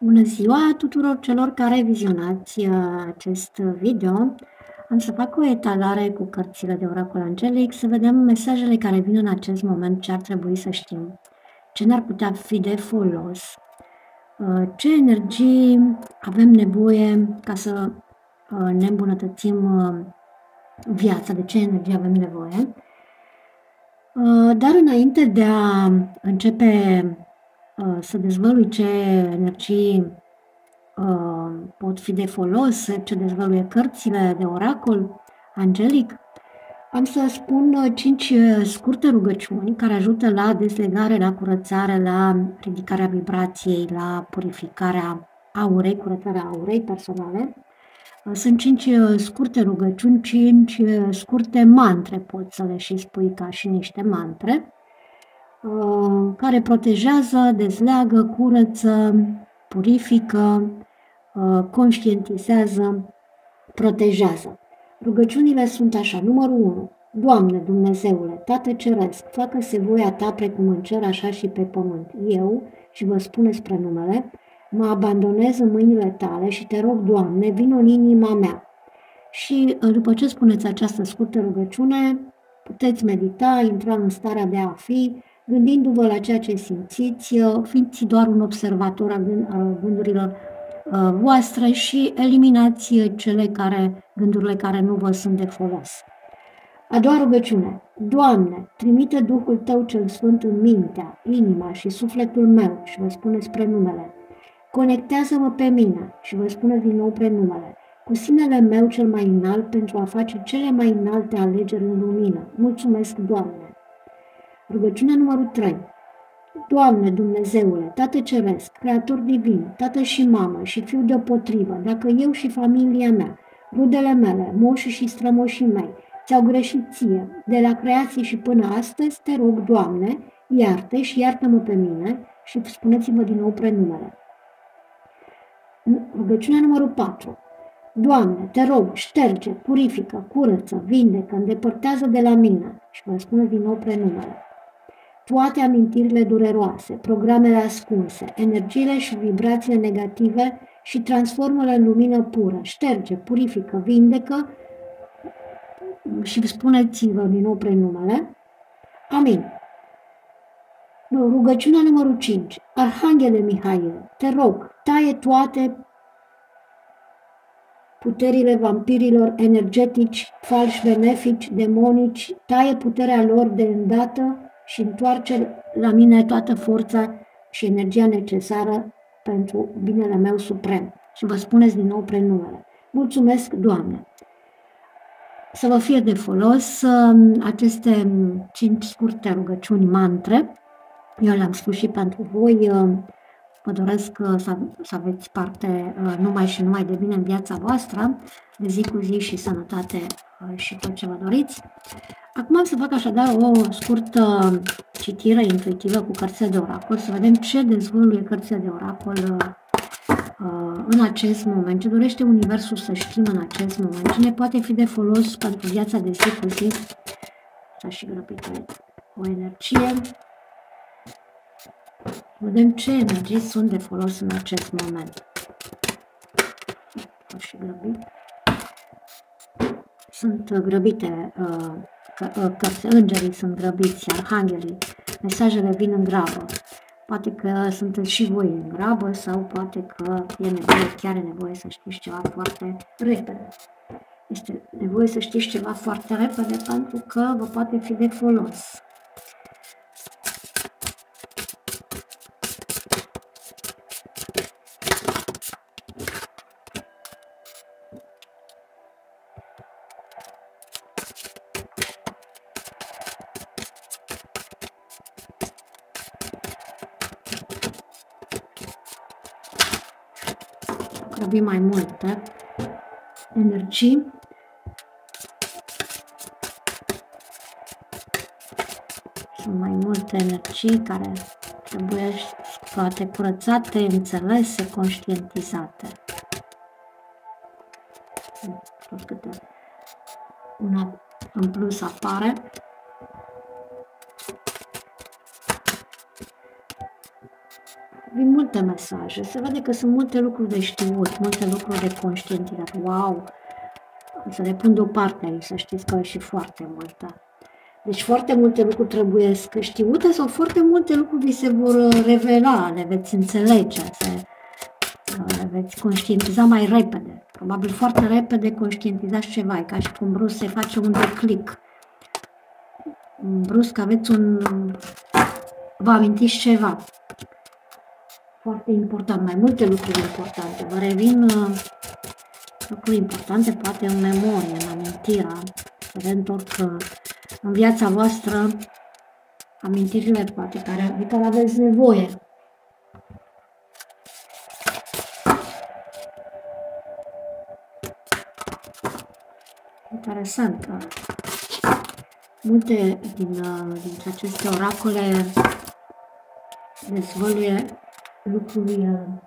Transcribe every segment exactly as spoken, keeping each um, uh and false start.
Bună ziua tuturor celor care vizionați uh, acest video. Am să fac o etalare cu cărțile de oracol angelic, să vedem mesajele care vin în acest moment, ce ar trebui să știm, ce ne-ar putea fi de folos, uh, ce energii avem nevoie ca să uh, ne îmbunătățim uh, viața, de ce energie avem nevoie. Uh, dar înainte de a începe să dezvălui ce energii uh, pot fi de folos, ce dezvăluie cărțile de oracol angelic, am să spun cinci scurte rugăciuni care ajută la dezlegare, la curățare, la ridicarea vibrației, la purificarea aurei, curățarea aurei personale. Sunt cinci scurte rugăciuni, cinci scurte mantre, poți să le și spui ca și niște mantre, care protejează, dezleagă, curăță, purifică, conștientizează, protejează. Rugăciunile sunt așa. Numărul unu. Doamne Dumnezeule, Tată Ceresc, facă-se voia Ta precum în cer, așa și pe pământ. Eu, și vă spune spre numele, mă abandonez în mâinile Tale și Te rog, Doamne, vino în inima mea. Și după ce spuneți această scurtă rugăciune, puteți medita, intra în starea de a fi, gândindu-vă la ceea ce simțiți, fiiți doar un observator al gândurilor voastre și eliminați cele care, gândurile care nu vă sunt de folos. A doua rugăciune. Doamne, trimite Duhul Tău cel Sfânt în mintea, inima și sufletul meu și vă spune spre numele. Conectează-mă pe mine și vă spune din nou pre numele, cu sinele meu cel mai înalt pentru a face cele mai înalte alegeri în lumină. Mulțumesc, Doamne! Rugăciunea numărul trei. Doamne Dumnezeule, Tată Ceresc, Creator Divin, Tată și Mamă și Fiu deopotrivă, dacă eu și familia mea, rudele mele, moșii și strămoșii mei, ți-au greșit ție, de la creație și până astăzi, te rog, Doamne, iartă și iartă-mă pe mine și spuneți-mă din nou prenumele. Rugăciunea numărul patru. Doamne, te rog, șterge, purifică, curăță, vindecă, îndepărtează de la mine și vă spune din nou prenumele. Toate amintirile dureroase, programele ascunse, energiile și vibrațiile negative și transformă-le în lumină pură, șterge, purifică, vindecă și spuneți-vă din nou prenumele. Amin. Rugăciunea numărul cinci. Arhanghele Mihail, te rog, taie toate puterile vampirilor energetici, falși benefici, demonici, taie puterea lor de îndată și întoarce la mine toată forța și energia necesară pentru binele meu suprem. Și vă spuneți din nou prenumele. Mulțumesc, Doamne! Să vă fie de folos aceste cinci scurte rugăciuni mantre. Eu le-am spus și pentru voi. Vă doresc să, să aveți parte numai și numai de bine în viața voastră, de zi cu zi și sănătate și tot ce vă doriți. Acum am să fac așadar o scurtă citire intuitivă cu cărțile de oracol, să vedem ce dezvăluie cărțile de oracol în acest moment, ce dorește Universul să știm în acest moment, ce ne poate fi de folos pentru viața de zi cu zi. S-a și grăbit o energie. Vedem ce energii sunt de folos în acest moment. S-a și grăbit. Sunt grăbite cărți, îngerii sunt grăbiți, arhanghelii, mesajele vin în grabă. Poate că sunteți și voi în grabă sau poate că e nevoie, chiar e nevoie să știți ceva foarte repede. Este nevoie să știți ceva foarte repede pentru că vă poate fi de folos. Grăbim mai multe energii. Sunt mai multe energii care trebuie toate curățate, înțelese, conștientizate. Tot câte una în plus apare. vin multe mesaje, se vede că sunt multe lucruri de știut, multe lucruri de conștientizat. Wow! Să le pun deoparte aici, să știți că au și foarte multe. Deci foarte multe lucruri trebuie știute sau foarte multe lucruri vi se vor revela, le veți înțelege, se, le veți conștientiza mai repede. Probabil foarte repede conștientizați ceva, e ca și cum brusc se face un declic. Brusc aveți un... vă amintiți ceva. Foarte important, mai multe lucruri importante. Vă revin uh, lucruri importante, poate în memorie, în amintirea. Să vă întorc uh, în viața voastră amintirile poate care, de care aveți nevoie. Interesant. Multe din, dintre aceste oracole dezvăluie lucruri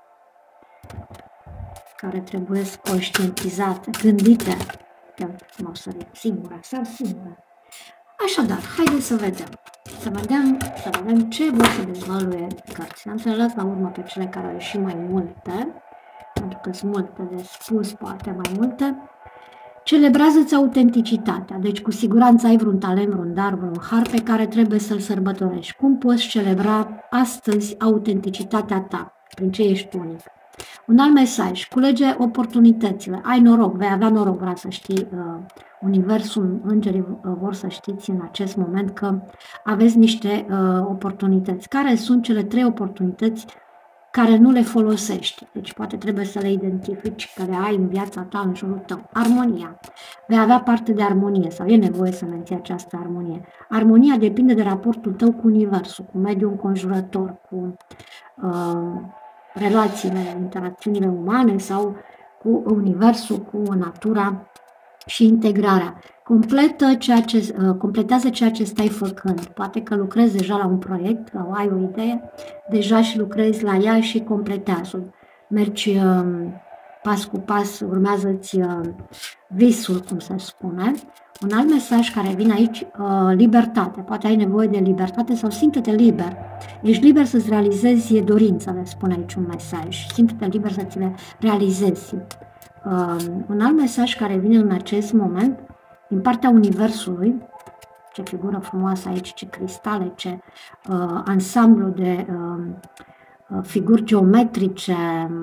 care trebuie conștientizate, gândite. Cum o să zic, singura sau singura. Așadar, haideți să vedem. Să vedem, să vedem ce vor să dezvăluie cărțile. Am să le las la urmă pe cele care au ieșit mai multe, pentru că sunt multe de spus, poate mai multe. Celebrează-ți autenticitatea, deci cu siguranță ai vreun talent, vreun dar, vreun har pe care trebuie să-l sărbătorești. Cum poți celebra astăzi autenticitatea ta? Prin ce ești unic? Un alt mesaj, culege oportunitățile, ai noroc, vei avea noroc, vreau să știi, uh, Universul, îngerii uh, vor să știți în acest moment că aveți niște uh, oportunități. Care sunt cele trei oportunități care nu le folosești? Deci poate trebuie să le identifici, că le ai în viața ta, în jurul tău. Armonia. Vei avea parte de armonie sau e nevoie să menții această armonie. Armonia depinde de raportul tău cu Universul, cu mediul înconjurător, cu... Uh, relațiile, interacțiunile umane sau cu Universul, cu natura și integrarea. Completă ceea ce, completează ceea ce stai făcând. Poate că lucrezi deja la un proiect sau ai o idee, deja și lucrezi la ea și completează. Mergi pas cu pas, urmează-ți visul, cum se spune. Un alt mesaj care vine aici, uh, libertate. Poate ai nevoie de libertate sau simte-te liber. Ești liber să-ți realizezi dorințele, spune aici un mesaj. Simte-te liber să ți le realizezi. Uh, un alt mesaj care vine în acest moment, din partea Universului, ce figură frumoasă aici, ce cristale, ce uh, ansamblu de uh, figuri geometrice,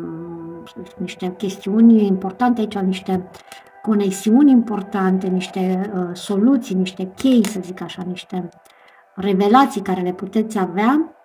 niște chestiuni importante aici, niște conexiuni importante, niște uh, soluții, niște chei, să zic așa, niște revelații care le puteți avea.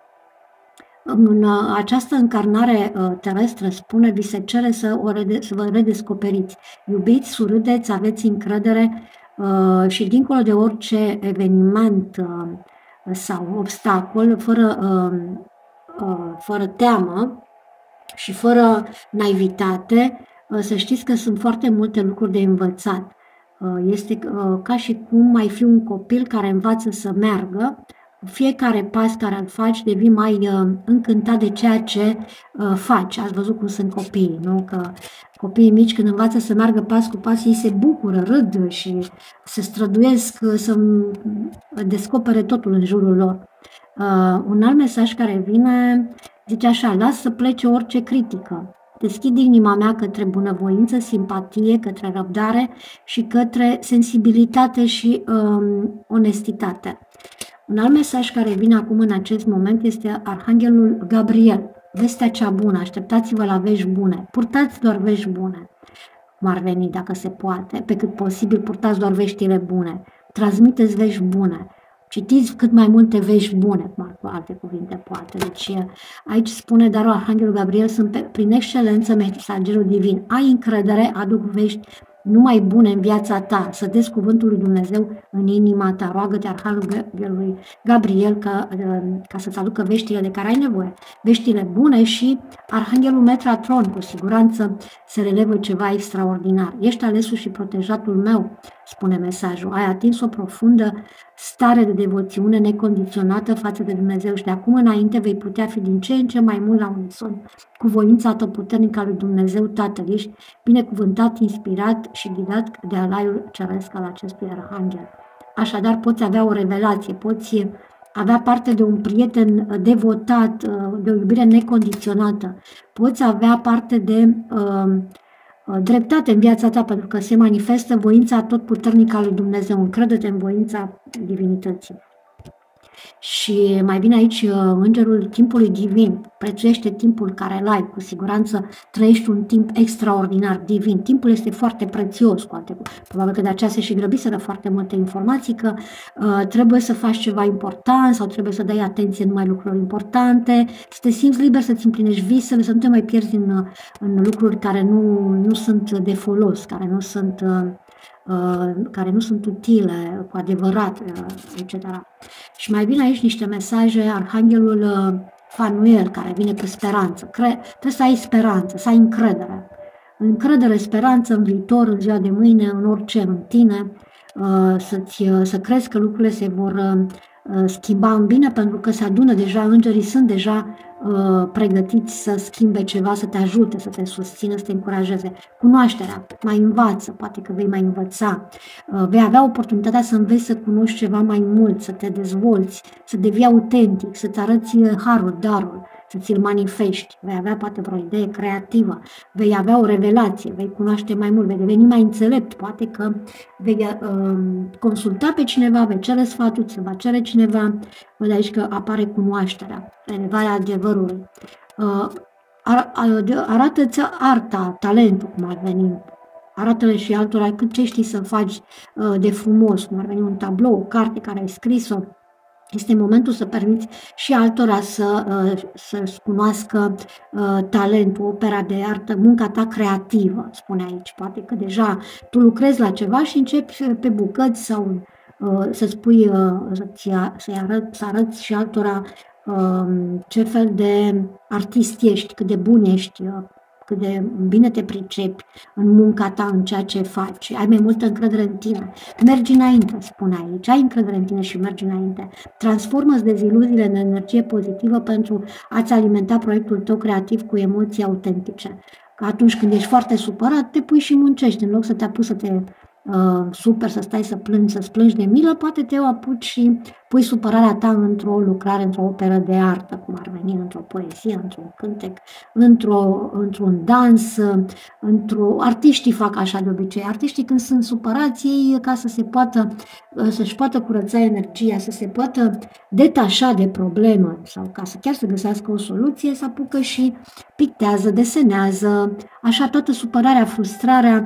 În uh, această încarnare uh, terestră, spune, vi se cere să, o rede- să vă redescoperiți. Iubiți, surâdeți, aveți încredere uh, și dincolo de orice eveniment uh, sau obstacol, fără, uh, uh, fără teamă și fără naivitate, să știți că sunt foarte multe lucruri de învățat. Este ca și cum mai fi un copil care învață să meargă. Fiecare pas care îl faci devii mai încântat de ceea ce faci. Ați văzut cum sunt copiii, nu? Că copiii mici când învață să meargă pas cu pas, ei se bucură, râd și se străduiesc să descopere totul în jurul lor. Un alt mesaj care vine zice așa, lasă să plece orice critică. Deschid inima mea către bunăvoință, simpatie, către răbdare și către sensibilitate și um, onestitate. Un alt mesaj care vine acum în acest moment este Arhanghelul Gabriel. Vestea cea bună, așteptați-vă la vești bune, purtați doar vești bune, cum ar veni dacă se poate, pe cât posibil purtați doar veștile bune, transmiteți vești bune. Citiți cât mai multe vești bune, cu alte cuvinte poate. Deci aici spune, dar Arhanghelul Gabriel sunt pe, prin excelență mesagerul divin. Ai încredere, aduc vești numai bune în viața ta, să dezi cuvântul lui Dumnezeu în inima ta. Roagă-te Arhanghelului Gabriel ca, ca să-ți aducă veștile de care ai nevoie. Veștile bune și Arhanghelul Metatron, cu siguranță se relevă ceva extraordinar. Ești alesul și protejatul meu, spune mesajul. Ai atins o profundă stare de devoțiune necondiționată față de Dumnezeu și de acum înainte vei putea fi din ce în ce mai mult la unison cu voința atotputernică a lui Dumnezeu Tatăl. Ești binecuvântat, inspirat și ghidat de alaiul ceresc al acestui arhanghel. Așadar poți avea o revelație, poți avea parte de un prieten devotat, de o iubire necondiționată. Poți avea parte de uh, dreptate în viața ta, pentru că se manifestă voința atotputernică a lui Dumnezeu. Încrede-te în voința divinității. Și mai bine aici, îngerul timpului divin, prețuiește timpul care îl ai, cu siguranță trăiești un timp extraordinar, divin. Timpul este foarte prețios, cu alte, probabil că de aceea se și grăbiseră foarte multe informații, că uh, trebuie să faci ceva important sau trebuie să dai atenție numai lucrurilor importante, să te simți liber să-ți împlinești visele, să nu te mai pierzi în, în lucruri care nu, nu sunt de folos, care nu sunt... Uh, care nu sunt utile, cu adevărat, et cetera. Și mai vin aici niște mesaje, Arhanghelul Fanuel, care vine cu speranță. Cre- trebuie să ai speranță, să ai încredere. Încredere, speranță în viitor, în ziua de mâine, în orice, în tine, să-ți, să crezi că lucrurile se vor schimba în bine, pentru că se adună deja, îngerii sunt deja uh, pregătiți să schimbe ceva, să te ajute, să te susțină, să te încurajeze. Cunoașterea, mai învață, poate că vei mai învăța, uh, vei avea oportunitatea să înveți să cunoști ceva mai mult, să te dezvolți, să devii autentic, să-ți arăți harul, darul, să ți-l manifesti, vei avea poate vreo idee creativă, vei avea o revelație, vei cunoaște mai mult, vei deveni mai înțelept, poate că vei uh, consulta pe cineva, vei cere sfatul, ți va cere cineva, văd aici că apare cunoașterea, relevarea adevărului. Uh, ar, ar, arată-ți arta, talentul, cum ar veni, arată-le și altora cât ce știi să faci uh, de frumos, cum ar veni un tablou, o carte care ai scris-o. Este momentul să permiți și altora să, să-și cunoască talentul, opera de artă, munca ta creativă, spune aici. Poate că deja tu lucrezi la ceva și începi pe bucăți sau să spui, să-i arăt, să arăți și altora ce fel de artist ești, cât de bun ești, cât de bine te pricepi în munca ta, în ceea ce faci, ai mai multă încredere în tine. Mergi înainte, spune aici, ai încredere în tine și mergi înainte. Transformă-ți deziluziile în energie pozitivă pentru a-ți alimenta proiectul tău creativ cu emoții autentice. Că atunci când ești foarte supărat, te pui și muncești, în loc să te apuci să te uh, super, să stai să plângi, să-ți plângi de milă, poate te apuci și pui supărarea ta într-o lucrare, într-o operă de artă, cum ar veni, într-o poezie, într-un cântec, într-o, într-un dans, într-o... Artiștii fac așa de obicei. Artiștii când sunt supărați, ei, ca să se poată, să-și poată curăța energia, să se poată detașa de problemă sau ca să chiar să găsească o soluție, se apucă și pictează, desenează, așa toată supărarea, frustrarea,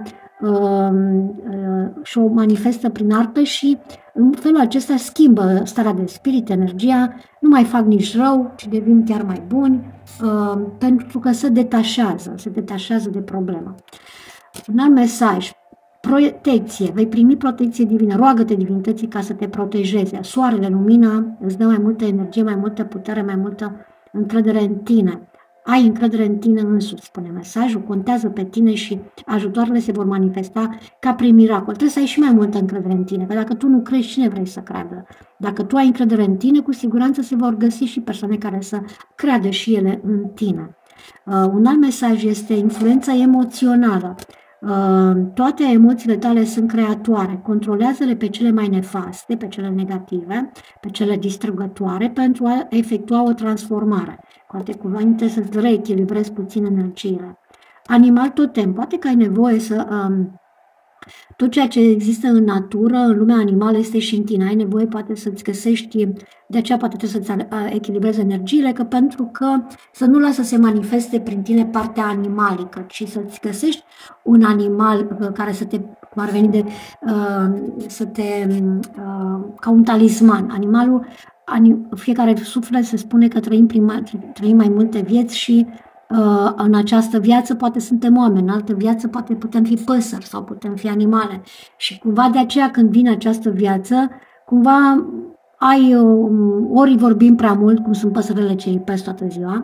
și o manifestă prin artă și în felul acesta schimbă starea de spirit, energia, nu mai fac nici rău, ci devin chiar mai buni, pentru că se detașează, se detașează de problemă. Un alt mesaj, protecție, vei primi protecție divină, roagă-te divinității ca să te protejeze. Soarele, lumina, îți dă mai multă energie, mai multă putere, mai multă încredere în tine. Ai încredere în tine însuți, spune mesajul, contează pe tine și ajutoarele se vor manifesta ca prin miracol. Trebuie să ai și mai multă încredere în tine, că dacă tu nu crezi, cine vrei să creadă? Dacă tu ai încredere în tine, cu siguranță se vor găsi și persoane care să creadă și ele în tine. Uh, un alt mesaj este influența emoțională. Uh, toate emoțiile tale sunt creatoare, controlează-le pe cele mai nefaste, pe cele negative, pe cele distrugătoare pentru a efectua o transformare. Cu alte cuvinte, să-ți reechilibrezi puțin energiile. Animal totem, poate că ai nevoie să... Um, tot ceea ce există în natură, în lumea animală, este și în tine. Ai nevoie poate să-ți găsești, de aceea poate trebuie să-ți echilibrezi energiile, că pentru că să nu lasă să se manifeste prin tine partea animalică, ci să-ți găsești un animal care să te, cum ar veni de, uh, să te, uh, ca un talisman. Animalul, anim, fiecare suflet se spune că trăim, prima, trăim mai multe vieți și în această viață poate suntem oameni, în altă viață poate putem fi păsări sau putem fi animale. Și cumva de aceea când vine această viață, cumva ai, ori vorbim prea mult, cum sunt păsările ce îi pesc toată ziua,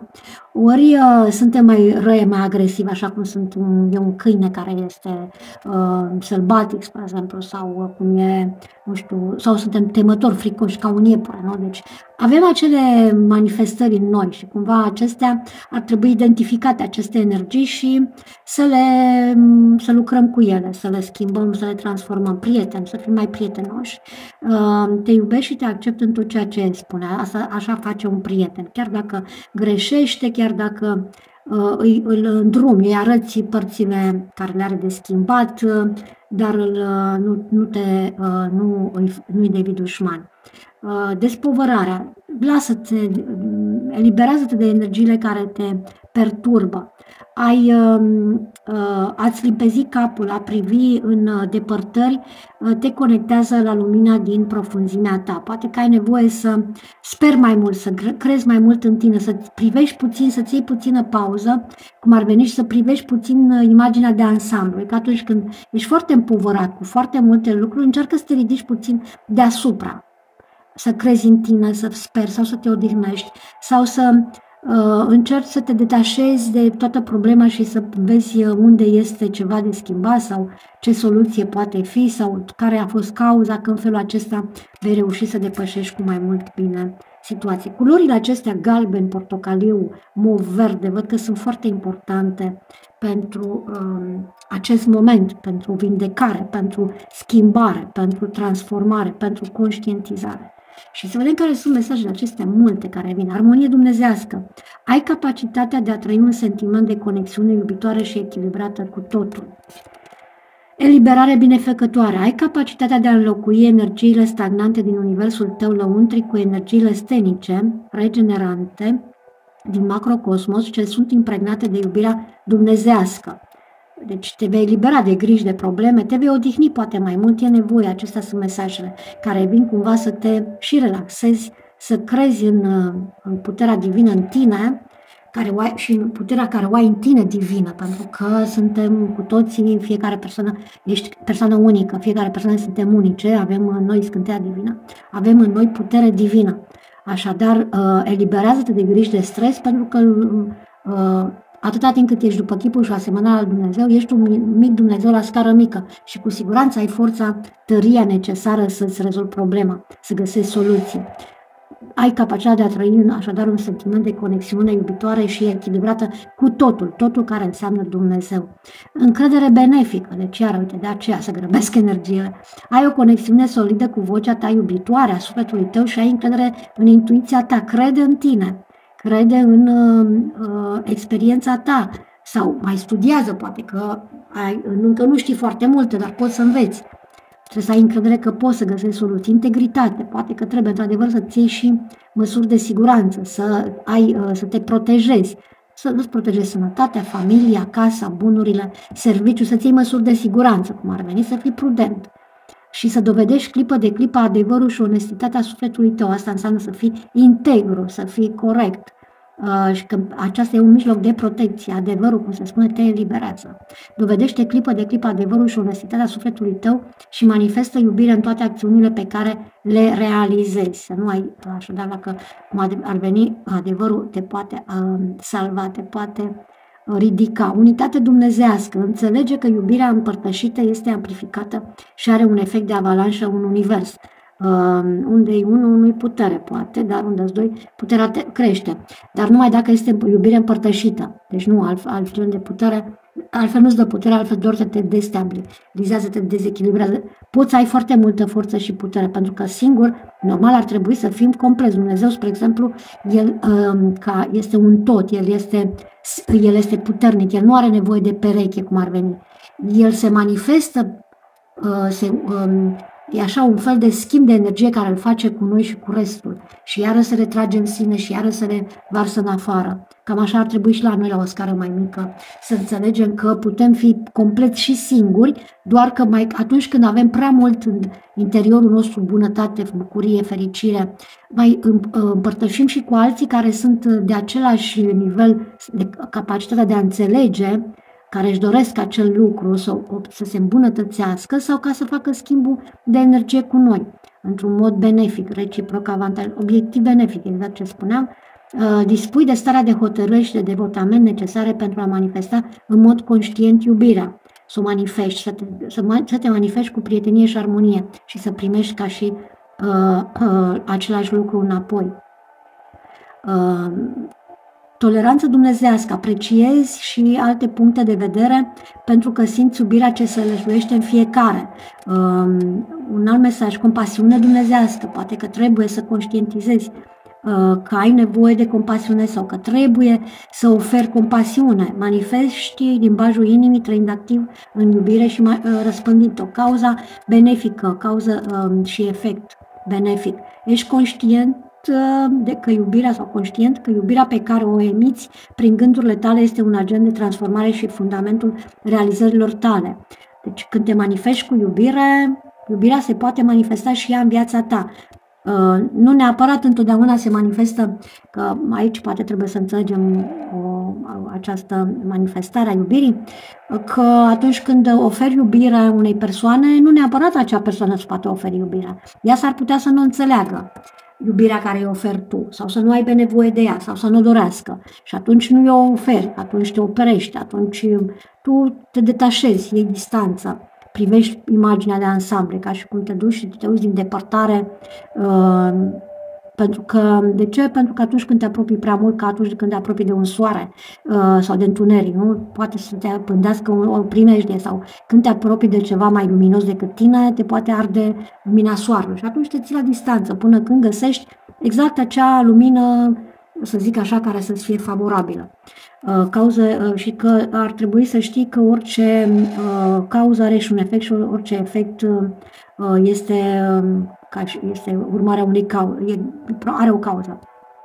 ori uh, suntem mai răi, mai agresivi, așa cum sunt un, e un câine care este uh, sălbatic, spre exemplu, sau uh, cum e, nu știu, sau suntem temători, fricoși, ca un iepure, nu? Deci avem acele manifestări în noi și cumva acestea ar trebui identificate, aceste energii, și să le să lucrăm cu ele, să le schimbăm, să le transformăm prieteni, să fim mai prietenoși. Uh, te iubesc și te accept în tot ceea ce spune. Asta, așa face un prieten. Chiar dacă greșește, chiar dacă uh, îi, îl îndrumi, îi arăți părțile care le are de schimbat, uh, dar îl, uh, nu, nu, te, uh, nu, nu-i devii dușman. Uh, despovărarea. Lasă-te, eliberează-te de energiile care te perturbă. Ai, uh, uh, ați limpezi capul, a privi în uh, depărtări, uh, te conectează la lumina din profunzimea ta. Poate că ai nevoie să speri mai mult, să crezi mai mult în tine, să privești puțin, să-ți iei puțină pauză, cum ar veni, și să privești puțin uh, imaginea de ansamblu. E că atunci când ești foarte împovărat cu foarte multe lucruri, încearcă să te ridici puțin deasupra. Să crezi în tine, să speri sau să te odihnești sau să uh, încerci să te detașezi de toată problema și să vezi unde este ceva de schimbat sau ce soluție poate fi sau care a fost cauza, că în felul acesta vei reuși să depășești cu mai mult bine situație. Culorile acestea, galben, portocaliu, mov, verde, văd că sunt foarte importante pentru um, acest moment, pentru vindecare, pentru schimbare, pentru transformare, pentru conștientizare. Și să vedem care sunt mesajele acestea multe care vin. Armonie dumnezească. Ai capacitatea de a trăi un sentiment de conexiune iubitoare și echilibrată cu totul. Eliberare binefăcătoare. Ai capacitatea de a înlocui energiile stagnante din universul tău lăuntric cu energiile stenice, regenerante, din macrocosmos, ce sunt impregnate de iubirea dumnezească. Deci te vei elibera de griji, de probleme, te vei odihni poate mai mult, e nevoie. Acestea sunt mesajele care vin cumva să te și relaxezi, să crezi în, în puterea divină în tine, care o ai, și în puterea care o ai în tine divină, pentru că suntem cu toții, fiecare persoană, ești persoană unică, fiecare persoană suntem unice, avem în noi scânteia divină, avem în noi putere divină. Așadar, eliberează-te de griji, de stres, pentru că atâta timp cât ești după chipul și asemănarea lui Dumnezeu, ești un mic Dumnezeu la scară mică și cu siguranță ai forța, tăria necesară să-ți rezolvi problema, să găsești soluții. Ai capacitatea de a trăi așadar un sentiment de conexiune iubitoare și echilibrată cu totul, totul care înseamnă Dumnezeu. Încredere benefică, deci iar, uite, de aceea să grăbesc energiile. Ai o conexiune solidă cu vocea ta iubitoare a sufletului tău și ai încredere în intuiția ta, crede în tine. Crede în uh, experiența ta sau mai studiază, poate că ai, încă nu știi foarte multe, dar poți să înveți. Trebuie să ai încredere că poți să găsești soluții. Integritate, poate că trebuie într-adevăr să-ți iei și măsuri de siguranță, să, ai, uh, să te protejezi, să nu-ți protejezi sănătatea, familia, casa, bunurile, serviciul, să-ți iei măsuri de siguranță, cum ar veni, să fii prudent. Și să dovedești clipă de clipă adevărul și onestitatea sufletului tău. Asta înseamnă să fii integru, să fii corect. Uh, și că aceasta e un mijloc de protecție. Adevărul, cum se spune, te eliberează. Dovedește clipă de clipă adevărul și onestitatea sufletului tău și manifestă iubire în toate acțiunile pe care le realizezi. Să nu ai, așadar, dacă ar veni, adevărul te poate uh, salva, te poate ridica. Unitate dumnezească. Înțelege că iubirea împărtășită este amplificată și are un efect de avalanșă în univers. Uh, unde e unul, nu-i putere, poate, dar unde-s doi, puterea te crește. Dar numai dacă este iubire împărtășită. Deci nu alt, alt gen de putere, altfel nu-ți dă putere, altfel doar să te destabilizează, te dezechilibrează. Poți să ai foarte multă forță și putere, pentru că singur, normal, ar trebui să fim compleți. Dumnezeu, spre exemplu, El uh, ca este un tot, El este, El este puternic, El nu are nevoie de pereche, cum ar veni. El se manifestă, uh, se... Uh, E așa un fel de schimb de energie care îl face cu noi și cu restul. Și iară se retrage în sine și iară se revarsă în afară. Cam așa ar trebui și la noi, la o scară mai mică, să înțelegem că putem fi complet și singuri, doar că mai, atunci când avem prea mult în interiorul nostru bunătate, bucurie, fericire, mai împărtășim și cu alții care sunt de același nivel de capacitatea de a înțelege, care își doresc acel lucru să, să se îmbunătățească sau ca să facă schimbul de energie cu noi, într-un mod benefic, reciproc, avantaj, obiectiv benefic, exact ce spuneam, Uh, dispui de starea de hotărâre și de devotament necesare pentru a manifesta în mod conștient iubirea. Să o manifesti, să te, să, să te manifesti cu prietenie și armonie și să primești ca și uh, uh, același lucru înapoi. Uh, Toleranță dumnezească, apreciezi și alte puncte de vedere pentru că simți iubirea ce se lășluiește în fiecare. Um, un alt mesaj, compasiune dumnezească, poate că trebuie să conștientizezi uh, că ai nevoie de compasiune sau că trebuie să oferi compasiune. Manifesti din bajul inimii, trăind activ în iubire și uh, răspândind-o. Cauza benefică, cauză uh, și efect benefic. Ești conștient de că iubirea sau conștient că iubirea pe care o emiți prin gândurile tale este un agent de transformare și fundamentul realizărilor tale. Deci când te manifesti cu iubire, iubirea se poate manifesta și ea în viața ta. Uh, nu neapărat întotdeauna se manifestă, că aici poate trebuie să înțelegem o, această manifestare a iubirii, că atunci când oferi iubire unei persoane, nu neapărat acea persoană îți poate oferi iubirea. Ea s-ar putea să nu înțeleagă iubirea care îi oferi tu, sau să nu aibă nevoie de ea, sau să nu dorească. Și atunci nu o oferi, atunci te oprești, atunci tu te detașezi, iei distanță, privești imaginea de ansamblu, ca și cum te duci și te uiți din depărtare. Uh, pentru că, de ce? Pentru că atunci când te apropii prea mult, ca atunci când te apropii de un soare uh, sau de întuneric, nu? Poate să te pândească o, o primejdie, sau când te apropii de ceva mai luminos decât tine, te poate arde lumina soarelui și atunci te ții la distanță până când găsești exact acea lumină, să zic așa, care să-ți fie favorabilă. Uh, cauză, uh, și că ar trebui să știi că orice uh, cauză are și un efect și orice efect uh, este, uh, ca și, este urmarea unei cauze, are o cauză.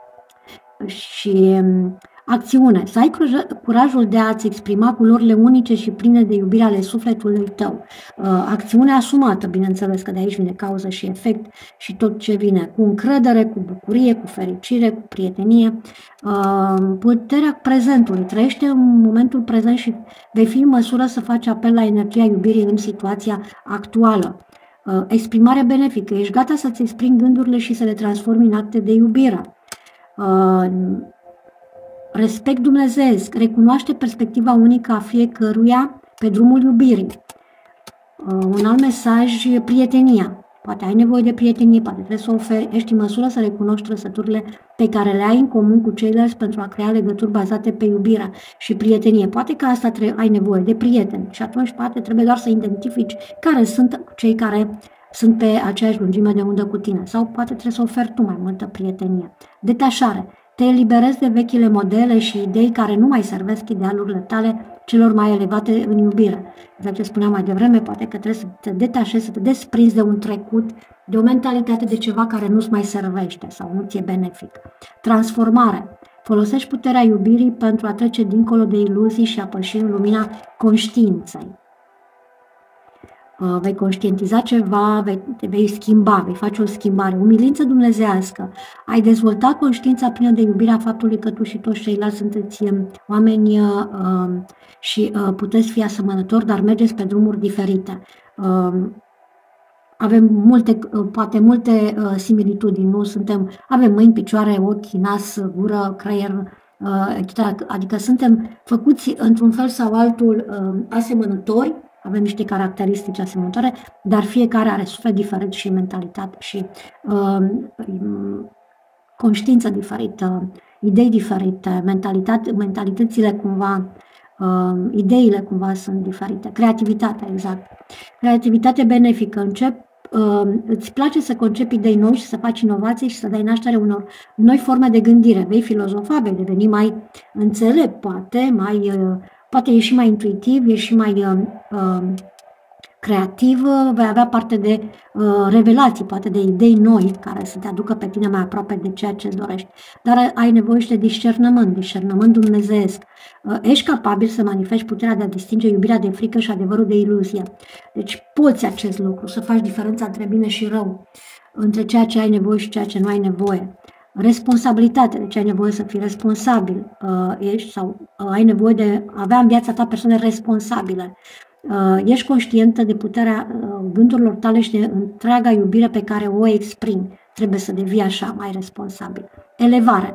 Și um, acțiune. Să ai curajul de a-ți exprima culorile unice și pline de iubire ale sufletului tău. Uh, acțiune asumată, bineînțeles, că de aici vine cauză și efect și tot ce vine cu încredere, cu bucurie, cu fericire, cu prietenie. Uh, puterea prezentului. Trăiește în momentul prezent și vei fi în măsură să faci apel la energia iubirii în situația actuală. Uh, exprimare benefică. Ești gata să-ți exprimi gândurile și să le transformi în acte de iubire. Uh, Respect dumnezeiesc, recunoaște perspectiva unică a fiecăruia pe drumul iubirii. Un alt mesaj, prietenia. Poate ai nevoie de prietenie, poate trebuie să oferi, ești în măsură să recunoști trăsăturile pe care le ai în comun cu ceilalți pentru a crea legături bazate pe iubire și prietenie. Poate că asta ai nevoie de prieteni și atunci poate trebuie doar să identifici care sunt cei care sunt pe aceeași lungime de undă cu tine sau poate trebuie să oferi tu mai multă prietenie. Detașare. Te eliberezi de vechile modele și idei care nu mai servesc idealurile tale celor mai elevate în iubire. Exact ce spuneam mai devreme, poate că trebuie să te detașezi, să te desprinzi de un trecut, de o mentalitate, de ceva care nu-ți mai servește sau nu ți-e benefic. Transformare. Folosești puterea iubirii pentru a trece dincolo de iluzii și a păși în lumina conștiinței. Vei conștientiza ceva, vei, te vei schimba, vei face o schimbare, umilință dumnezească. Ai dezvoltat conștiința plină de iubirea faptului că tu și toți ceilalți sunteți oameni uh, și uh, puteți fi asemănători, dar mergeți pe drumuri diferite. Uh, avem multe, uh, poate multe uh, similitudini, nu? Suntem, avem mâini, picioare, ochi, nas, gură, creier, uh, adică suntem făcuți într-un fel sau altul uh, asemănători. Avem niște caracteristici asemănătoare, dar fiecare are suflet diferit și mentalitate și uh, conștiință diferită, idei diferite, mentalitate, mentalitățile cumva, uh, ideile cumva sunt diferite. Creativitatea, exact. Creativitate benefică. Încep, uh, îți place să concepi idei noi și să faci inovații și să dai naștere unor noi forme de gândire. Vei filozofa, vei deveni mai înțelept, poate, mai... Uh, Poate ieși mai intuitiv, ieși mai uh, uh, creativ, vei avea parte de uh, revelații, poate de idei noi care să te aducă pe tine mai aproape de ceea ce îți dorești. Dar ai nevoie și de discernământ, discernământ dumnezeiesc. Uh, ești capabil să manifesti puterea de a distinge iubirea de frică și adevărul de iluzie. Deci poți acest lucru, să faci diferența între bine și rău, între ceea ce ai nevoie și ceea ce nu ai nevoie. Responsabilitate, deci ai nevoie să fii responsabil, uh, ești sau uh, ai nevoie de a avea în viața ta persoane responsabile. Uh, ești conștientă de puterea uh, gândurilor tale și de întreaga iubire pe care o exprimi. Trebuie să devii așa, mai responsabil. Elevare.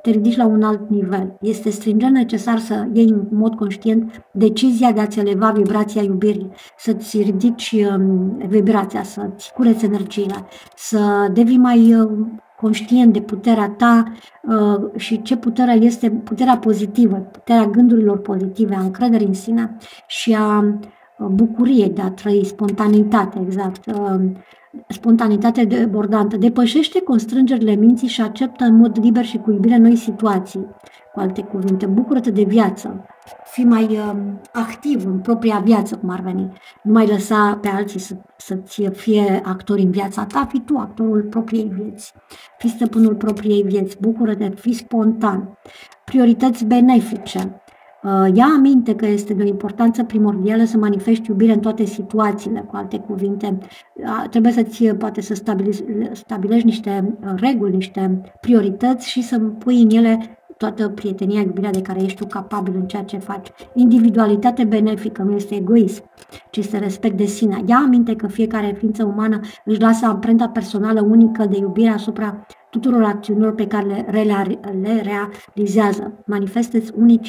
te ridici la un alt nivel. Este stringent necesar să iei în mod conștient decizia de a-ți eleva vibrația iubirii, să-ți ridici um, vibrația, să-ți cureți energiile, să devii mai uh, conștient de puterea ta uh, și ce putere este puterea pozitivă, puterea gândurilor pozitive, a încrederii în sine și a bucuriei de a trăi, spontanitate, exact, spontanitate debordantă. Depășește constrângerile minții și acceptă în mod liber și cu iubire noi situații. Cu alte cuvinte, bucură-te de viață, fii mai uh, activ în propria viață, cum ar veni. Nu mai lăsa pe alții să, să-ți fie actori în viața ta, fii tu actorul propriei vieți. Fii stăpânul propriei vieți, bucură-te, fii spontan. Priorități benefice. Ia aminte că este de o importanță primordială să manifesti iubire în toate situațiile, cu alte cuvinte. Trebuie să-ți, poate să stabilezi, stabilești niște reguli, niște priorități și să pui în ele toată prietenia, iubirea de care ești tu capabil în ceea ce faci. Individualitate benefică, nu este egoism, ci este respect de sine. Ia aminte că fiecare ființă umană își lasă amprenta personală unică de iubire asupra tuturor acțiunilor pe care le, le, le realizează. Manifesteți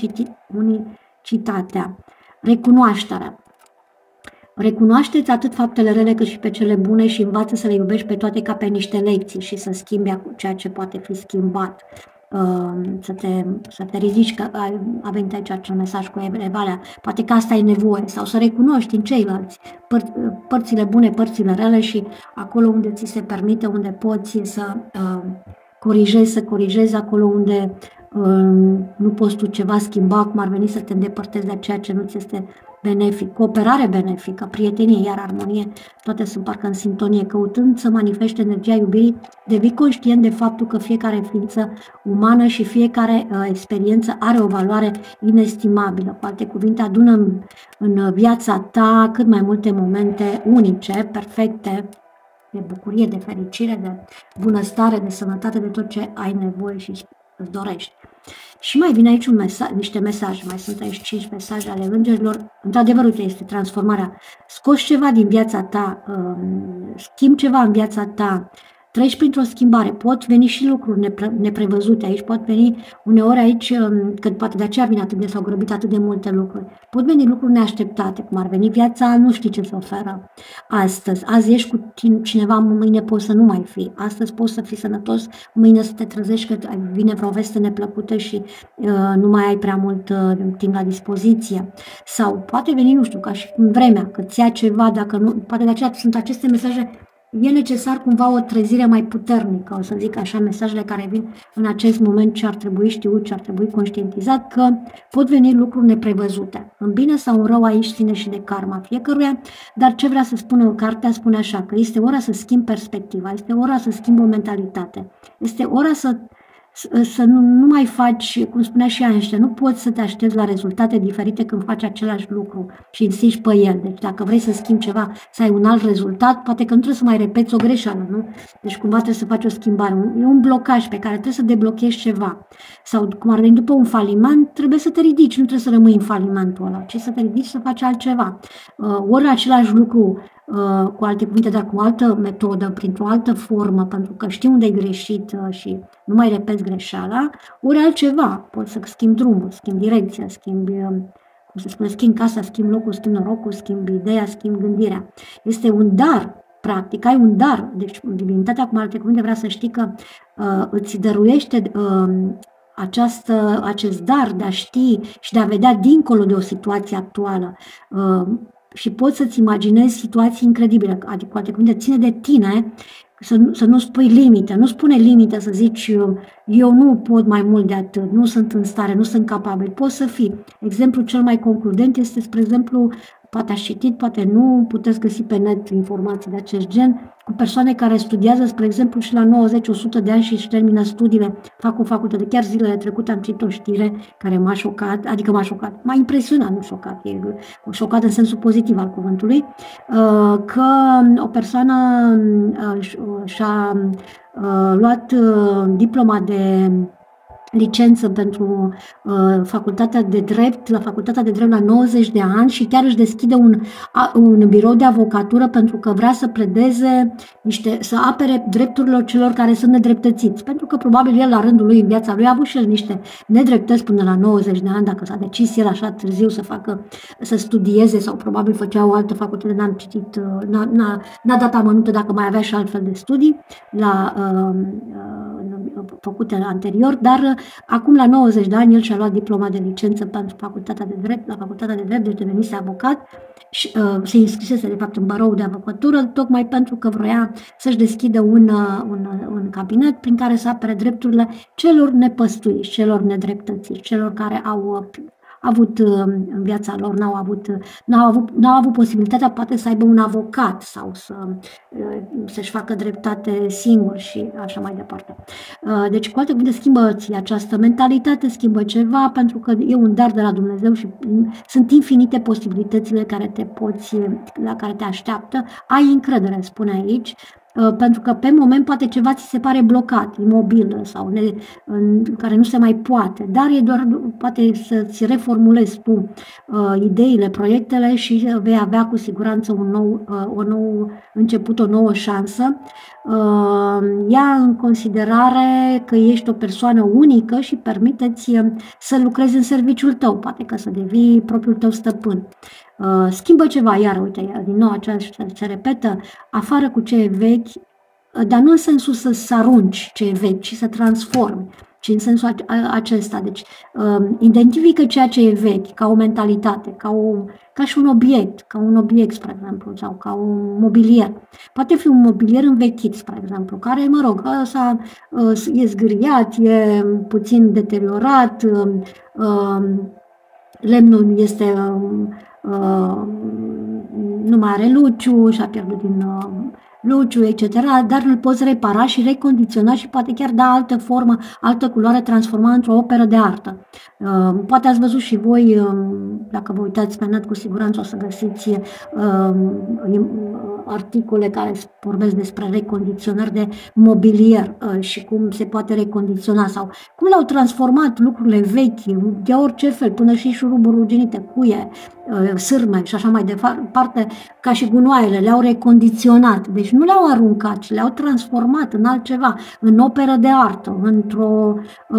unicitatea. Recunoașterea. Recunoașteți atât faptele rele cât și pe cele bune și învață să le iubești pe toate ca pe niște lecții și să schimbi ceea ce poate fi schimbat. Să te, să te ridici, că a venit aici acel mesaj cu elevarea, poate că asta e nevoie, sau să recunoști în ceilalți păr, părțile bune, părțile rele și acolo unde ți se permite, unde poți să uh, corijezi, să corijezi, acolo unde uh, nu poți tu ceva schimba, cum ar veni să te îndepărtezi de ceea ce nu ți este benefic, cooperare benefică, prietenie, iar armonie, toate sunt parcă în sintonie. Căutând să manifeste energia iubirii, devii conștient de faptul că fiecare ființă umană și fiecare uh, experiență are o valoare inestimabilă. Cu alte cuvinte, adună în, în viața ta cât mai multe momente unice, perfecte, de bucurie, de fericire, de bunăstare, de sănătate, de tot ce ai nevoie și îți dorești. Și mai vine aici un mesaj, niște mesaje, mai sunt aici cinci mesaje ale îngerilor. Într-adevăr, uite, este transformarea. Scoți ceva din viața ta, schimbi ceva în viața ta, treci printr-o schimbare, pot veni și lucruri nepre, neprevăzute aici, pot veni uneori aici, că poate de aceea vine atât de s-au grăbit atât de multe lucruri, pot veni lucruri neașteptate, cum ar veni viața, nu știi ce să oferă astăzi, azi ești cu cineva, mâine poți să nu mai fii, astăzi poți să fii sănătos, mâine să te trezești că vine vreo veste neplăcută și uh, nu mai ai prea mult uh, timp la dispoziție, sau poate veni, nu știu, ca și în vremea, că ți ia ceva, dacă nu, poate de aceea sunt aceste mesaje. E necesar cumva o trezire mai puternică, o să zic așa, mesajele care vin în acest moment, ce ar trebui știut, ce ar trebui conștientizat, că pot veni lucruri neprevăzute. În bine sau în rău aici ține și de karma fiecăruia, dar ce vrea să spună cartea spune așa, că este ora să schimbi perspectiva, este ora să schimbi o mentalitate, este ora să să nu, nu mai faci, cum spunea și Einstein, nu poți să te aștepți la rezultate diferite când faci același lucru și insisti pe el. Deci dacă vrei să schimbi ceva, să ai un alt rezultat, poate că nu trebuie să mai repeți o greșeală, nu? Deci cumva trebuie să faci o schimbare. E un blocaj pe care trebuie să deblochezi ceva. Sau cum ar veni după un faliment, trebuie să te ridici, nu trebuie să rămâi în falimentul ăla, ci să te ridici să faci altceva. Ori același lucru, cu alte cuvinte, dar cu o altă metodă, printr-o altă formă, pentru că știi unde ai greșit și nu mai repeți greșeala, ori altceva. Poți să schimbi drumul, schimbi direcția, schimbi, cum se spune, schimbi casa, schimbi locul, schimbi norocul, schimbi ideea, schimbi gândirea. Este un dar, practic, ai un dar. Deci divinitatea, cu alte cuvinte, vrea să știi că uh, îți dăruiește uh, această, acest dar de a ști și de a vedea dincolo de o situație actuală. Uh, și poți să-ți imaginezi situații incredibile, adică, cu alte cuvinte, ține de tine să nu, să nu spui limite, nu spune limite să zici eu nu pot mai mult de atât, nu sunt în stare, nu sunt capabil, poți să fii. Exemplul cel mai concludent este, spre exemplu, poate ați citit, poate nu, puteți găsi pe net informații de acest gen, cu persoane care studiază, spre exemplu, și la nouăzeci la o sută de ani și își termină studiile, fac o facultate. Chiar zilele trecute am citit o știre care m-a șocat, adică m-a șocat, m-a impresionat, nu șocat, e șocat în sensul pozitiv al cuvântului, că o persoană și-a luat diploma de licență pentru uh, facultatea de drept, la facultatea de drept la nouăzeci de ani și chiar își deschide un, a, un birou de avocatură pentru că vrea să pledeze niște, să apere drepturile celor care sunt nedreptățiți. Pentru că probabil el la rândul lui în viața lui a avut și el niște nedreptăți până la nouăzeci de ani, dacă s-a decis el așa târziu să facă, să studieze sau probabil făcea o altă facultate, n-am citit, n-a, n-a, n-a dat amănunte dacă mai avea și altfel de studii la uh, uh, făcute anterior, dar acum, la nouăzeci de ani, el și-a luat diploma de licență pentru facultatea de drept, la facultatea de drept, deci devenise avocat și uh, se înscrisese, de fapt, în barou de avocatură, tocmai pentru că vroia să-și deschidă un, un, un cabinet prin care să apere drepturile celor nepăstuiți, celor nedreptățiți, celor care au avut în viața lor, n-au avut, n-au avut, n-au avut posibilitatea poate să aibă un avocat sau să, să-și facă dreptate singur și așa mai departe. Deci, cu alte cuvinte, schimbă această mentalitate, schimbă ceva, pentru că e un dar de la Dumnezeu și sunt infinite posibilitățile care te poți, la care te așteaptă. Ai încredere, spune aici, pentru că pe moment poate ceva ți se pare blocat, imobil sau ne, în care nu se mai poate, dar e doar poate să-ți reformulezi tu uh, ideile, proiectele și vei avea cu siguranță un nou, uh, o nou început, o nouă șansă. Uh, ia în considerare că ești o persoană unică și permite-ți să lucrezi în serviciul tău, poate că să devii propriul tău stăpân. Uh, schimbă ceva, iar uite, din nou aceea se repetă, afară cu ce e vechi, dar nu în sensul să arunci ce e vechi, ci să transformi, ci în sensul acesta. Deci, uh, identifică ceea ce e vechi ca o mentalitate, ca, o, ca și un obiect, ca un obiect, spre exemplu, sau ca un mobilier. Poate fi un mobilier învechit, spre exemplu, care, mă rog, ăsta uh, e zgâriat, e puțin deteriorat, uh, uh, lemnul este... Uh, Uh, nu mai are luciu, și-a pierdut din uh, luciu, et cetera, dar îl poți repara și recondiționa și poate chiar da altă formă, altă culoare, transforma într-o operă de artă. Uh, poate ați văzut și voi, uh, dacă vă uitați pe net, cu siguranță o să găsiți uh, articole care vorbesc despre recondiționări de mobilier uh, și cum se poate recondiționa sau cum le-au transformat lucrurile vechi, de orice fel, până și șuruburi ruginite, cuie, sârme și așa mai departe, ca și gunoaiele, le-au recondiționat. Deci nu le-au aruncat, ci le-au transformat în altceva, în operă de artă, într-o...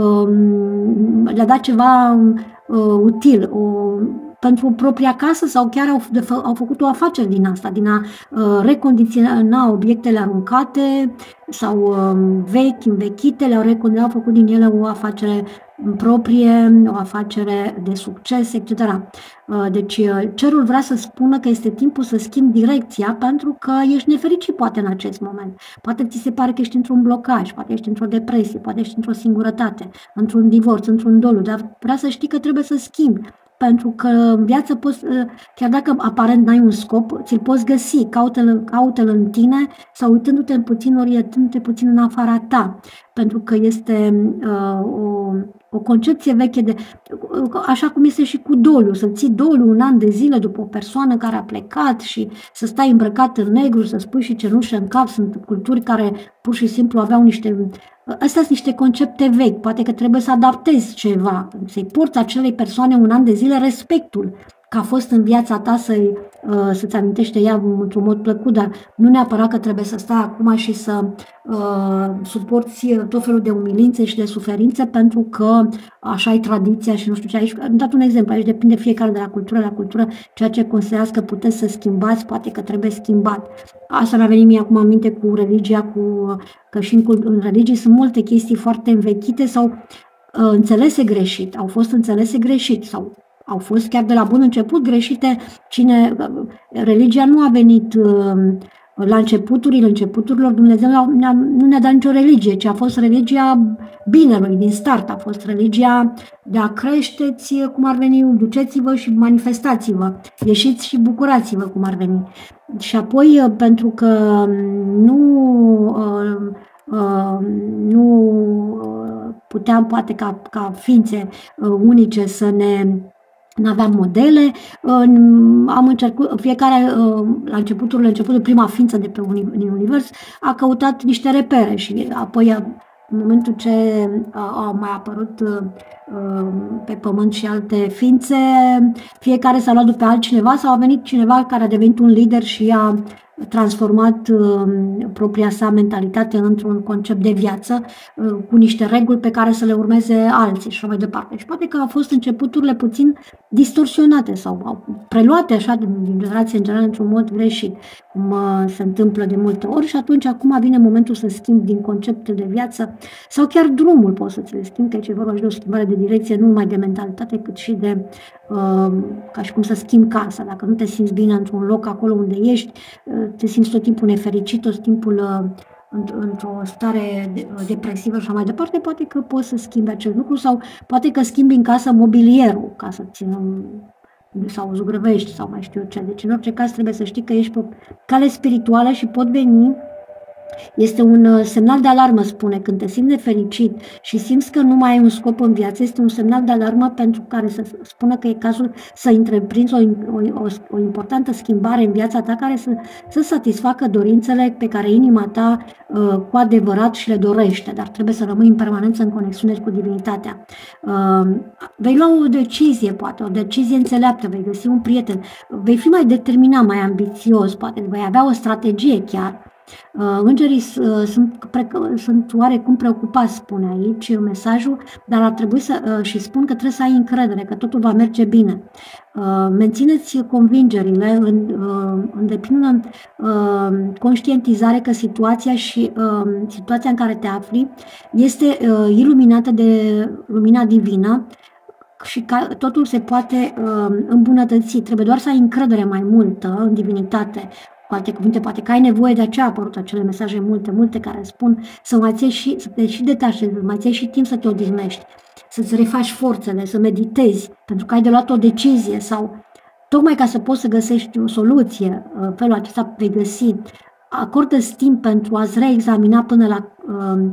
Um, le-a dat ceva uh, util, o, pentru propria casă sau chiar au, de fă, au făcut o afacere din asta, din a uh, recondiționa obiectele aruncate sau uh, vechi, învechite, le-au, le-au făcut din ele o afacere proprie, o afacere de succes, et cetera. Deci cerul vrea să spună că este timpul să schimbi direcția pentru că ești nefericit poate în acest moment. Poate ți se pare că ești într-un blocaj, poate ești într-o depresie, poate ești într-o singurătate, într-un divorț, într-un doliu, dar vrea să știi că trebuie să schimbi. Pentru că în viață poți, chiar dacă aparent n-ai un scop, ți-l poți găsi, caută-l, caută-l în tine sau uitându-te puțin, orientându-te puțin în afara ta. Pentru că este uh, o, o concepție veche de, așa cum este și cu doliu, să ții doliu un an de zile după o persoană care a plecat și să stai îmbrăcat în negru, să spui și cenușă în cap. Sunt culturi care pur și simplu aveau niște... Astea sunt niște concepte vechi, poate că trebuie să adaptezi ceva, să-i porți acelei persoane un an de zile respectul, că a fost în viața ta să-i, uh, să-ți amintește ea într-un mod plăcut, dar nu neapărat că trebuie să stai acum și să uh, suporți tot felul de umilințe și de suferințe pentru că așa e tradiția și nu știu ce. Aici am dat un exemplu, aici depinde fiecare de la cultură la cultură, ceea ce considerați că puteți să schimbați, poate că trebuie schimbat. Asta mi-a venit mie acum în minte cu religia, cu, că și în, în religii sunt multe chestii foarte învechite sau uh, înțelese greșit, au fost înțelese greșit sau au fost chiar de la bun început greșite. Cine, religia nu a venit uh, la începuturile începuturilor, Dumnezeu ne-a, nu ne-a dat nicio religie, ci a fost religia binelui din start, a fost religia de a creșteți cum ar veni, duceți-vă și manifestați-vă, ieșiți și bucurați-vă cum ar veni. Și apoi, pentru că nu, uh, uh, nu puteam poate ca, ca ființe uh, unice să ne... N-aveam modele, am încercat, fiecare la începutul, la începutul, prima ființă de pe uni, din univers a căutat niște repere și apoi în momentul ce au mai apărut pe pământ și alte ființe, fiecare s-a luat după altcineva sau a venit cineva care a devenit un lider și a transformat propria sa mentalitate într-un concept de viață cu niște reguli pe care să le urmeze alții și așa mai departe. Și poate că au fost începuturile puțin distorsionate sau au preluate așa din generație în generație într-un mod greșit, cum se întâmplă de multe ori și atunci acum vine momentul să schimbi din conceptul de viață sau chiar drumul poți să ți le schimbi, că e vorba și de o schimbare de direcție, nu numai de mentalitate, cât și de uh, ca și cum să schimbi casa. Dacă nu te simți bine într-un loc acolo unde ești, te simți tot timpul nefericit, tot timpul uh, într-o stare depresivă și așa mai departe, poate că poți să schimbi acest lucru sau poate că schimbi în casă mobilierul ca să țină sau zugrăvești sau mai știu eu ce. Deci în orice caz trebuie să știi că ești pe cale spirituală și pot veni. Este un semnal de alarmă, spune, când te simți nefericit și simți că nu mai ai un scop în viață, este un semnal de alarmă pentru care să spună că e cazul să întreprinzi o, o, o importantă schimbare în viața ta care să, să satisfacă dorințele pe care inima ta uh, cu adevărat și le dorește, dar trebuie să rămâi în permanență în conexiune cu divinitatea. Uh, vei lua o decizie, poate, o decizie înțeleaptă, vei găsi un prieten, vei fi mai determinat, mai ambițios, poate vei avea o strategie chiar. Uh, îngerii uh, sunt, sunt oarecum preocupați, spune aici mesajul, dar ar trebui să, uh, și spun că trebuie să ai încredere, că totul va merge bine. Uh, mențineți convingerile în, uh, în deplină uh, conștientizare că situația și uh, situația în care te afli este uh, iluminată de lumina divină și că totul se poate uh, îmbunătăți. Trebuie doar să ai încredere mai multă în divinitate. Cu alte cuvinte, poate că ai nevoie, de aceea au apărut acele mesaje multe, multe care spun să mai ții și, să te și detașezi, să mai ții și timp să te odihnești, să-ți refaci forțele, să meditezi, pentru că ai de luat o decizie sau tocmai ca să poți să găsești o soluție, felul acesta vei găsi. Acordă-ți timp pentru a-ți reexamina până la uh,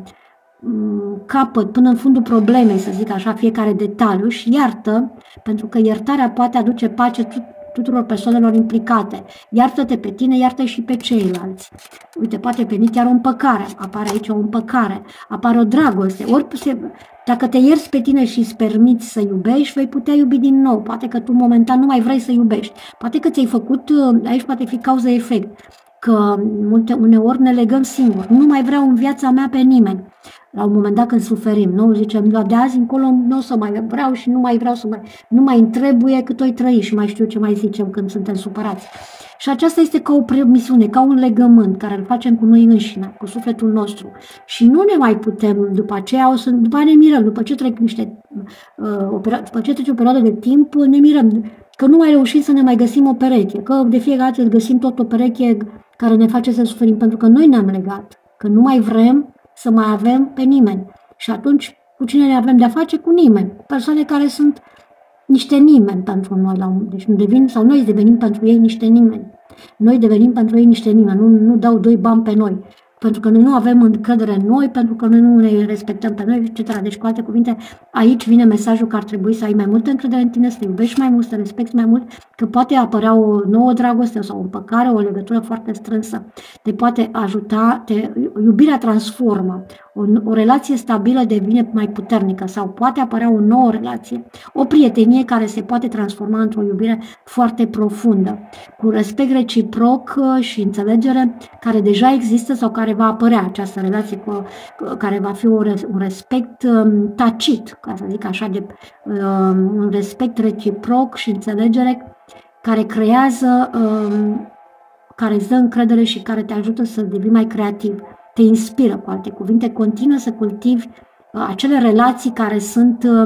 capăt, până în fundul problemei, să zic așa, fiecare detaliu și iartă, pentru că iertarea poate aduce pace tuturor persoanelor implicate. Iartă-te pe tine, iartă și pe ceilalți. Uite, poate veni chiar o împăcare, apare aici o împăcare, apare o dragoste. Ori se, dacă te ierți pe tine și îți permiți să iubești, vei putea iubi din nou. Poate că tu momentan nu mai vrei să iubești. Poate că ți-ai făcut, aici poate fi cauză-efect, că multe, uneori ne legăm singuri. Nu mai vreau în viața mea pe nimeni. La un moment dat când suferim, nu zicem, de azi încolo nu o să mai vreau și nu mai vreau să mai, nu mai îmi trebuie cât o-i trăi și mai știu ce mai zicem când suntem supărați. Și aceasta este ca o promisiune, ca un legământ care îl facem cu noi înșine, cu sufletul nostru. Și nu ne mai putem, după aceea, o să, după aceea ne mirăm, după ce trec niște, uh, după ce trece o perioadă de timp, ne mirăm că nu mai reușim să ne mai găsim o pereche, că de fiecare dată găsim tot o pereche care ne face să suferim, pentru că noi ne-am legat, că nu mai vrem să mai avem pe nimeni. Și atunci, cu cine ne avem de-a face? Cu nimeni. Cu persoane care sunt niște nimeni pentru noi. La un, deci nu devin, sau noi devenim pentru ei niște nimeni. Noi devenim pentru ei niște nimeni. Nu, nu dau doi bani pe noi. Pentru că noi nu avem încredere în noi, pentru că noi nu ne respectăm pe noi, et cetera. Deci, cu alte cuvinte, aici vine mesajul că ar trebui să ai mai multă încredere în tine, să te iubești mai mult, să te respecti mai mult, că poate apărea o nouă dragoste sau o împăcare, o legătură foarte strânsă. Te poate ajuta, te, iubirea transformă, o, o relație stabilă devine mai puternică sau poate apărea o nouă relație, o prietenie care se poate transforma într-o iubire foarte profundă, cu respect reciproc și înțelegere care deja există sau care va apărea această relație, cu, care va fi un respect um, tacit, ca să zic așa, de, um, un respect reciproc și înțelegere care creează, um, care îți dă încredere și care te ajută să devii mai creativ, te inspiră, cu alte cuvinte, continuă să cultivi uh, acele relații care sunt uh,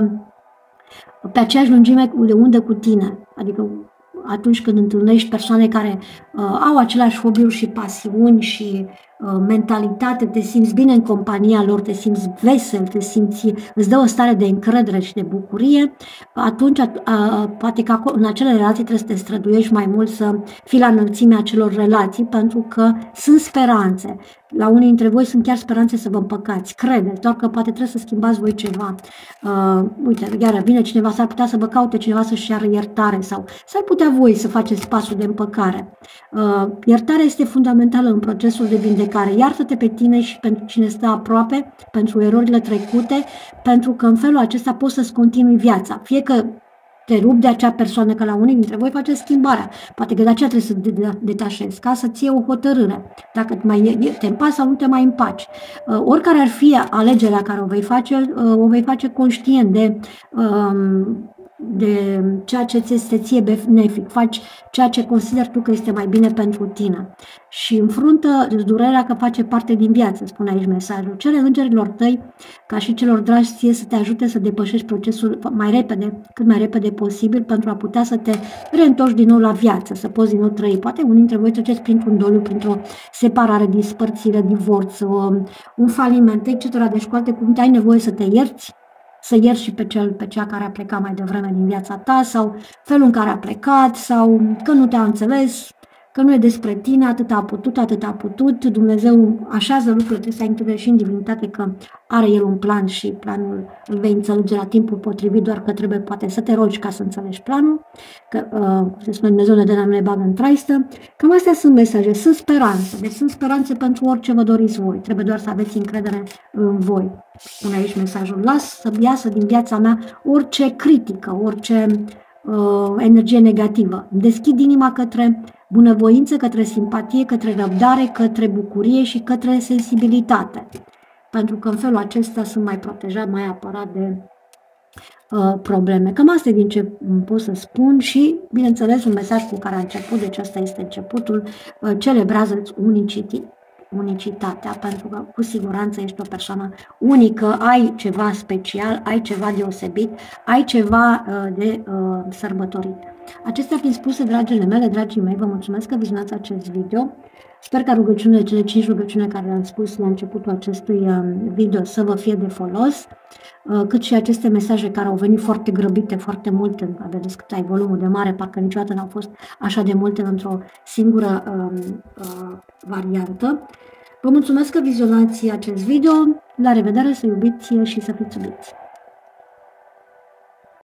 pe aceeași lungime de undă cu tine, adică atunci când întâlnești persoane care uh, au aceleași hobby-uri și pasiuni și uh, mentalitate, te simți bine în compania lor, te simți vesel, te simți, îți dă o stare de încredere și de bucurie, atunci uh, poate că în acele relații trebuie să te străduiești mai mult să fii la înălțimea acelor relații, pentru că sunt speranțe. La unii dintre voi sunt chiar speranțe să vă împăcați, credeți, doar că poate trebuie să schimbați voi ceva. Uh, uite, iar vine cineva, s-ar putea să vă caute cineva să-și ceară iertare sau s-ar putea voi să faceți pasul de împăcare. Uh, iertarea este fundamentală în procesul de vindecare vindecare. Iartă-te pe tine și pentru cine stă aproape, pentru erorile trecute, pentru că în felul acesta poți să-ți continui viața. Fie că te rupi de acea persoană, că la unii dintre voi face schimbarea. Poate că de aceea trebuie să te detașezi, ca să-ți iei o hotărâre. Dacă mai te împaci sau nu te mai împaci. Uh, oricare ar fi alegerea care o vei face, uh, o vei face conștient de... Um, de ceea ce ți este ție benefic, faci ceea ce consideri tu că este mai bine pentru tine și înfruntă durerea că face parte din viață, spune aici mesajul. Cere îngerilor tăi, ca și celor dragi ție, să te ajute să depășești procesul mai repede, cât mai repede posibil, pentru a putea să te reîntorci din nou la viață, să poți din nou trăi. Poate unii dintre voi treceți printr-un doliu, printr-o separare, dispărțire, divorț, un faliment, et cetera. Deci, cu alte cuvinte, ai nevoie să te ierți, să ierți și pe cel, pe cea care a plecat mai devreme din viața ta, sau felul în care a plecat, sau că nu te-a înțeles, că nu e despre tine, atât a putut, atât a putut. Dumnezeu așează lucrurile, trebuie să ai încredere și în divinitate că are El un plan și planul îl vei înțelege la timpul potrivit, doar că trebuie poate să te rogi ca să înțelegi planul, că uh, se spune Dumnezeu ne dă, nu ne bagă în traistă. Cam astea sunt mesaje, sunt speranțe, deci sunt speranțe pentru orice vă doriți voi, trebuie doar să aveți încredere în voi. Spune aici mesajul, las să iasă din viața mea orice critică, orice uh, energie negativă. Deschid inima către bunăvoință, către simpatie, către răbdare, către bucurie și către sensibilitate. Pentru că în felul acesta sunt mai protejat, mai apărat de uh, probleme. Cam asta e din ce pot să spun și, bineînțeles, un mesaj cu care a început, deci asta este începutul, uh, celebrează-ți unicitatea. unicitatea, pentru că cu siguranță ești o persoană unică, ai ceva special, ai ceva deosebit, ai ceva uh, de uh, sărbătorit. Acestea fiind spuse, dragile mele, dragii mei, vă mulțumesc că vizionați acest video. Sper ca rugăciunile, cele cinci rugăciuni care le-am spus la începutul acestui uh, video să vă fie de folos, uh, cât și aceste mesaje care au venit foarte grăbite, foarte multe, vedeți cât ai volumul de mare, parcă niciodată n-au fost așa de multe într-o singură uh, uh, variantă. Vă mulțumesc că vizionați acest video, la revedere, să iubiți și să fiți iubiți!